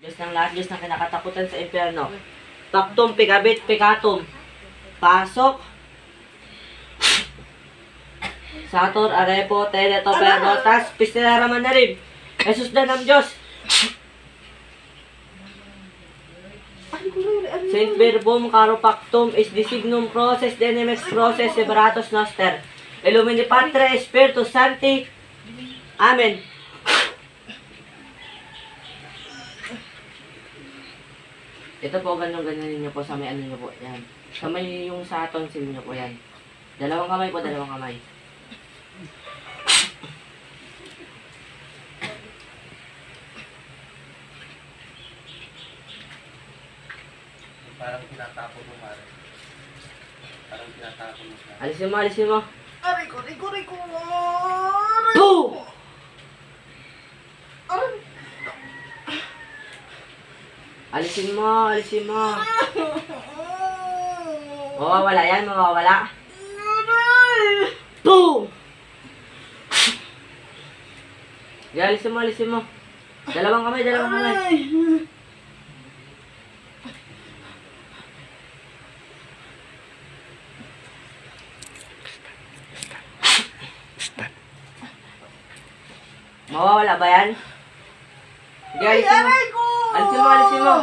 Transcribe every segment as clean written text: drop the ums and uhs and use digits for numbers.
Diyos ng lahat, Diyos ng kinakatakutan sa impyerno. Pactum, pigabit, picatum. Pasok. Sator, arepo, teleto, perdotas, pistilaraman na rin. Jesus na ng Diyos. Saint Verbum, caro pactum, is designum process, denemex process, separatus noster. Illumini Patre, Spiritus Sancti. Amen. Ito po, ganyan niyo po sa may ano niyo po. Yan. Sa may yung sa tonsil niyo po yan. Dalawang kamay po, dalawang kamay. Parang tinatapon mo, Mare. Parang tinatapon mo siya. Alisin mo, alisin mo. Aray ko! Boom! Alisin mo, alisin mo. Mawawala yan, mawawala. Boom! Yan, alisin mo, alisin mo. Dalawang kamay, dalawang kamay. Mawawala ba yan? Sige, alisin mo. Alisin mo, alisin mo.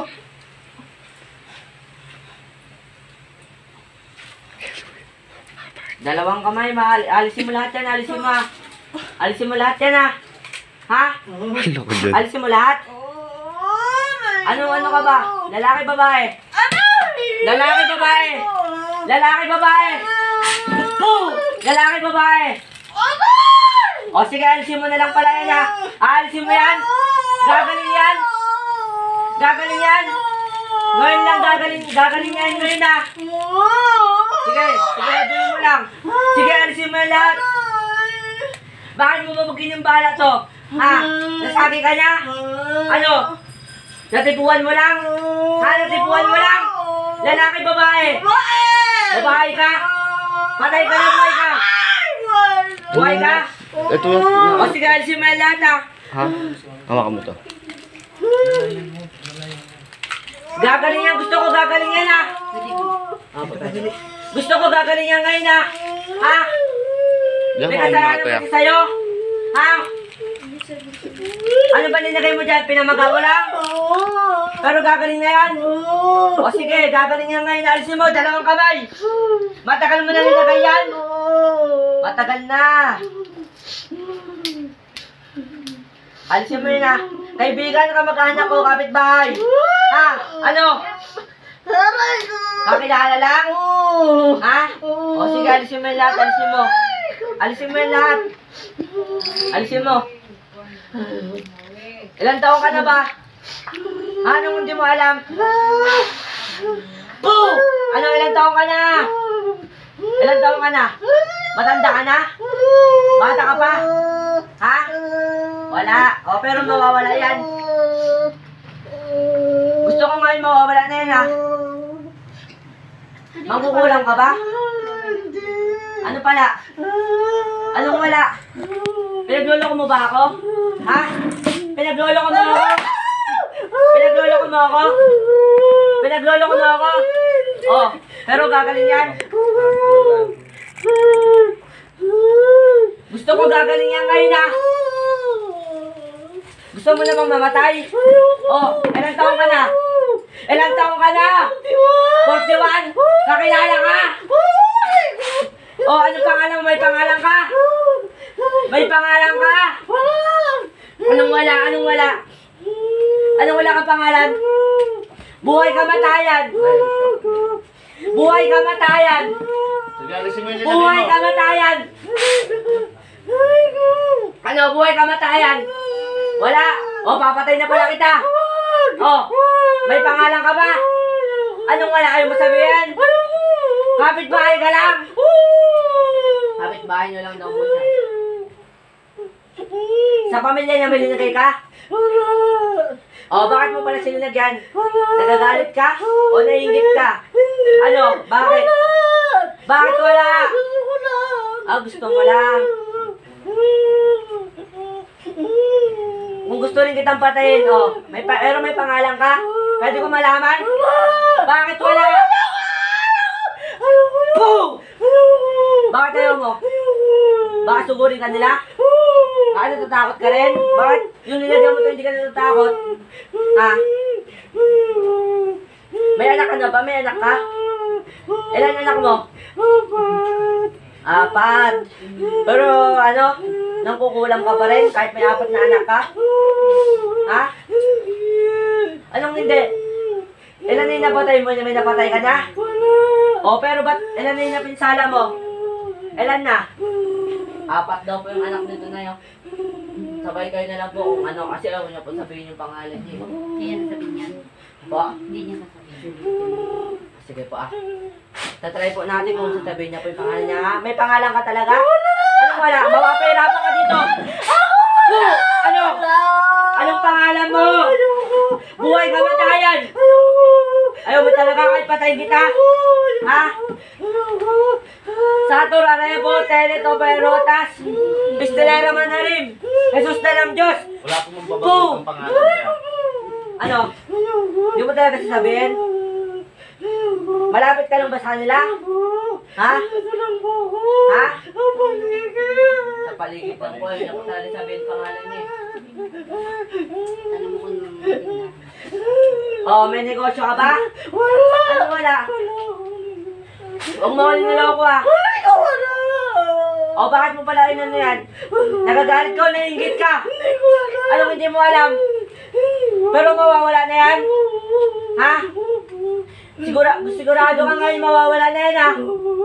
Dalawang kamay, alisin mo lahat yan, alisin mo. Alisin mo lahat yan, ha? Ha? Alisin mo lahat? Ano ka ba? Lalaki, babae? Lalaki, babae? Lalaki, babae? Lalaki, babae? O sige, alisin mo na lang pala yan, ha? Alisin mo yan? Gagaling yan? Gagaling yan? Ngayon lang gagaling yan ngayon, ha? Sige, siguraduhin mo lang. Sige, alisin mo yan lahat. Bakit mo babagin yung bala to? Ha? Nasabi ka niya? Ano? Natipuan mo lang? Ha? Natipuan mo lang? Lalaki, babae? Babae ka? Patay ka na, buhay ka? Buhay ka? Ito O sige, alisin mo yan lahat, ha? Ha? Hawakan mo to. Gagaling yan. Gusto ko gagaling yan, ha? Gusto ko gagaling yan ngayon, ha? Ha? May kasalanan kasi sa'yo? Ha? Ano ba nilagay mo dyan? Pinamagawa lang? Pero gagaling na yan? O sige, gagaling yan ngayon. Alisin mo, dalawang kamay. Matagal mo na nilagay yan? Matagal na. Alisin mo yun, ha? Kaibigan, kamag-anak ko, kapitbahay. Ha? Ano? Kakilala lang? Ha? O sige, alisin mo yung lahat, alisin mo. Alisin mo yung lahat. Alisin mo. Ilang taon ka na ba? Anong hindi mo alam? Boo! Ano, ilang taon ka na? Ilang taon ka na? Matanda ka na? Bata ka pa? Ha? Wala. O, pero mawawala yan. Gusto ko ngayon mawawala na yan, ha? Magugulang ka ba? Ano pala? Anong wala? Pinagloloko mo ba ako? Ha? Pinagloloko mo ako? Pinagloloko mo ako? Pinagloloko mo ako? Oh, pero gagaling yan. Gusto ko gagaling yan ngayon, ha? Gusto mo namang mamatay? Oh, ilang taon ka na? Ilang taon ka na? 41? Kakilala ka? Oh, ano pangalan mo? May pangalan ka? May pangalan ka? Anong wala? Anong wala? Anong wala kang pangalan? Buhay kamatayan. Buhay kamatayan. Buhay kamatayan. Ano? Buhay kamatayan. Wala. O, papatay na pala kita. O, may pangalan ka ba? Anong wala? Ayaw mo sabihin? Kapitbahay ka lang. Kapitbahay nyo lang daw po siya. Sa pamilya niya may linagay ka? O, bakit mo pala sinunagyan? Nagagalit ka? O naiingit ka? Ano? Bakit? Bakit wala? Gusto mo lang. Kung gusto rin kitang patayin, oh, pero may pangalan ka? Pwede ko malaman? Bakit wala? Boom! Bakit ayaw mo? Bakit sugurin ka nila? Bakit natatakot ka rin? Bakit yung nilagyan mo ito hindi ka natatakot? Ha? May anak ka na ba? May anak ka? Ilan anak mo? 4. Pero ano? Nangkukulam ka pa rin kahit may 4 na anak ka? Ha? Anong hindi? Ilan na yung napatay mo? May napatay ka na? O pero ba't ilan na yung napinsala mo? Ilan na? 4 daw po yung anak nito na yun. Sabay kayo na lang po kung ano, kasi ayaw niya po sabihin yung pangalan niya. Hindi niya sasabihin yan. Po? Hindi niya sasabihin. Sige po Tatry po natin kung sasabihin niya po yung pangalan niya. May pangalan ka talaga? Anong wala? Mapapahirapan ka dito. Ano? Anong pangalan mo? Buhay kamatayan. Ayaw mo talaga kahit patayin kita? Ha? Sator, Araya po, Teleto, Perotas, Pistolera Manarim, Jesus na ng Diyos. Wala akong magbabago ng pangalan niya. Ano? Hindi mo talaga sasabihin? Malapit ka lang ba sa kanila? Ha? Ha? Sa paligid lang po, hindi ko talaga sabihin pangalan niya. Alam mo kung naman. Oh, may negosyo ka ba? Ano wala? Huwag mo ulit niloko O, bakit mo pala inano yan? Nagagalit ka o naiingit ka? Anong hindi mo alam? Pero mawawala na yan? Ha? Sigurado ka ngayon mawawala na yan, ha?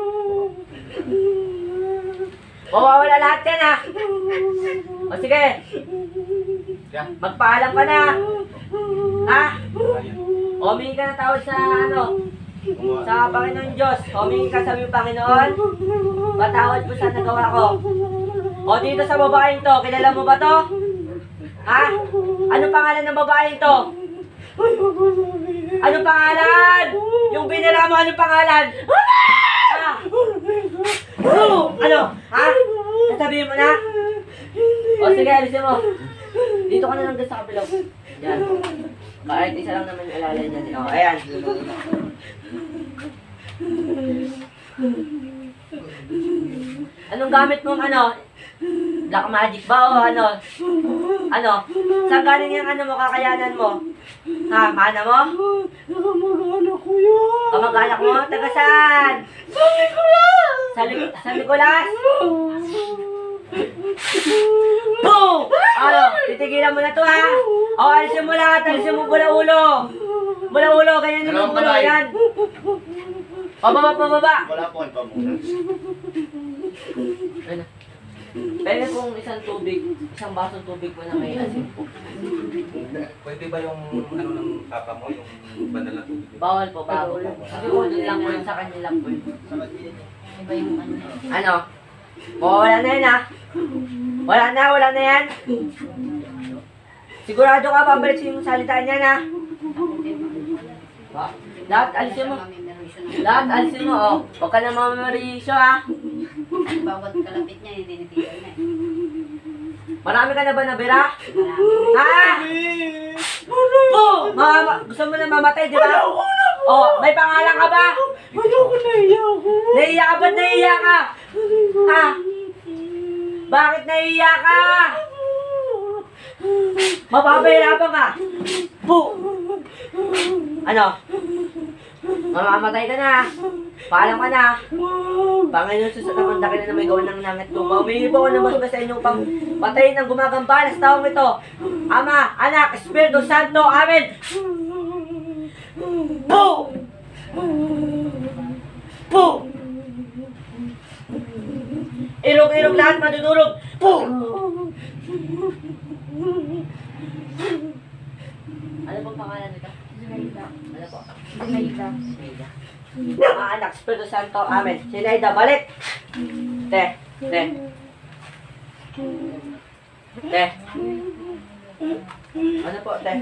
Mawawala lahat yan, ha? O, sige. Magpaalam ka na. Ha? O, humingi ka na tawad sa sa Panginoon Diyos. Humingi ka sa aming Panginoon. Patawad po sa nagawa ko. O, dito sa babaeng to, kilala mo ba to? Ha? Anong pangalan ng babaeng to? Anong pangalan? Yung binira mo, anong pangalan? Ha? Ano? Ha? Sasabihin mo na? O, sige, alisin mo. Dito ka na lang sa kabilaw. Yan. Kahit isa lang naman yung alalay niya. O, ayan. Anong gamit mong Black magic ba o ano? Saan galing yung mo, kakayanan mo? Ha, mana mo? Kamag-anak ko yun. Kamag-anak mo? Taga saan? Sa Nicolas! Sa Nicolas? Boom! Titigilan mo na to, ha? O, alisin mo lahat. Alisin mo mula ulo. Mula ulo, ganyan yung ulo. Yan. Pababa. Wala po ang pamunas. Ano? Pwede kung isang basong tubig mo na may asin po. Pwede ba yung ng papa mo, yung banal na tubig? Bawal po, bawal. Sabi ko, yun lang po yun sa kanya lang po yun. Iba yung ano. Ano? Wala na yan, ha? Wala na yan. Sigurado ka, pabalik yung salitaan niyan, ha? Lahat, alisin mo. Lahat, alisin mo, oh. Huwag ka na mamarisyo, ha? Bawat kalapit niya, hindi natitigil na eh. Marami ka na ba nabira? Marami. Ha? Oh! Gusto mo na mamatay, di ba? Oh, may pangalan ka ba? Ayoko, naiya ako. Naiya ka? Ba't naiya ka? Ha? Bakit naiya ka? Mapapahirapan ka. Ano? Mamamatay ka na. Paalam ka na. Panginoon Sus at ang dakilan na may gawa ng langit lupa. Humingi po ako ng mas sa inyong pang patayin ng gumagambala sa taong ito. Ama, Anak, Espiritu Santo. Amen. Po! Po! Irog-irog lahat, madudurog. Po! Ano pong pangalan nito? Ano po? Zinaida. Mga anak, Espiritu Santo, Amen. Sinaida, balik! Te. Ano po, te?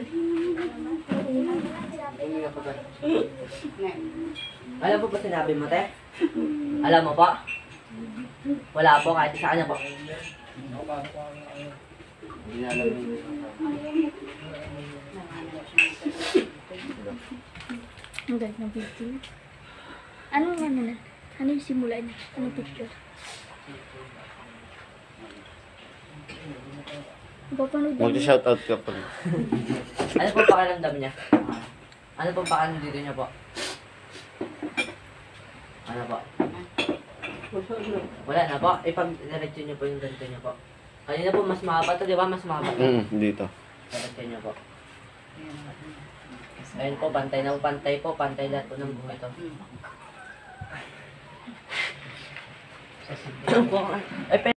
Alam po ba sinabi mo, te? Alam mo po? Wala po, kahit isa. Ano po? Hindi na alam yun. Ang ganda ng video. Anong ano na? Ano yung simula niya? Anong picture? Papanood din. Mag-shoutout ka pa. Ano po pakiramdam niya? Ano po pakiramdam dito niya po? Ano po? Wala na po. Ipag-diretso niyo po yung ganito niyo po. Kanina po mas mahaba to, di ba? Mas mahaba. Dito. Diretso niyo po. Ayun po, pantay na po. Pantay po. Pantay lahat po ng buhay to. Ano po?